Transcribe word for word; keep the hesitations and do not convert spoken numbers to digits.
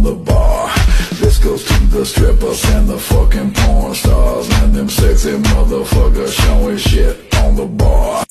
the bar. This goes to the strippers and the fucking porn stars and them sexy motherfuckers showing shit on the bar.